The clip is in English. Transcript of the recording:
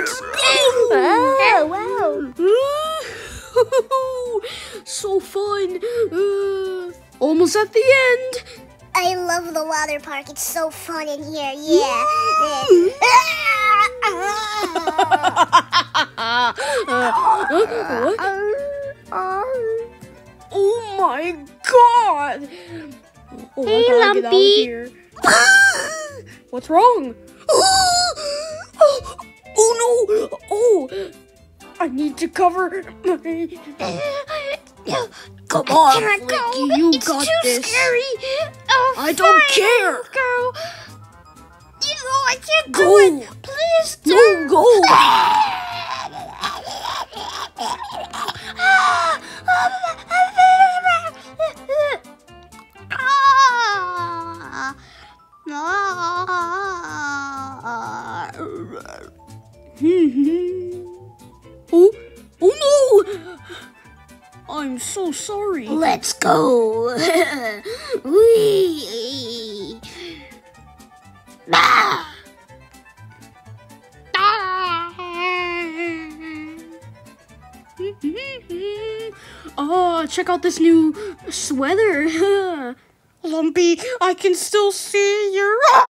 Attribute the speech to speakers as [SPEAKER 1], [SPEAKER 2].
[SPEAKER 1] Let's go!
[SPEAKER 2] Wow.
[SPEAKER 1] So fun. Almost at the end.
[SPEAKER 2] I love the water park. It's so fun in here. Yeah.
[SPEAKER 1] What? Oh my god! Oh,
[SPEAKER 2] Hey,
[SPEAKER 1] I gotta get out of
[SPEAKER 2] Lumpy.
[SPEAKER 1] here. What's wrong? Oh no! Oh, I need to cover my... Come on,
[SPEAKER 2] Can't go.
[SPEAKER 1] Flicky, you
[SPEAKER 2] It's
[SPEAKER 1] got
[SPEAKER 2] too
[SPEAKER 1] this.
[SPEAKER 2] scary. Oh,
[SPEAKER 1] I don't
[SPEAKER 2] fine,
[SPEAKER 1] care.
[SPEAKER 2] Girl. You know I can't
[SPEAKER 1] Go.
[SPEAKER 2] do it. Please do.
[SPEAKER 1] No, go! Oh no! I'm so sorry.
[SPEAKER 2] Let's go. Whee. Ah.
[SPEAKER 1] Oh, check out this new sweater. Lumpy, I can still see your...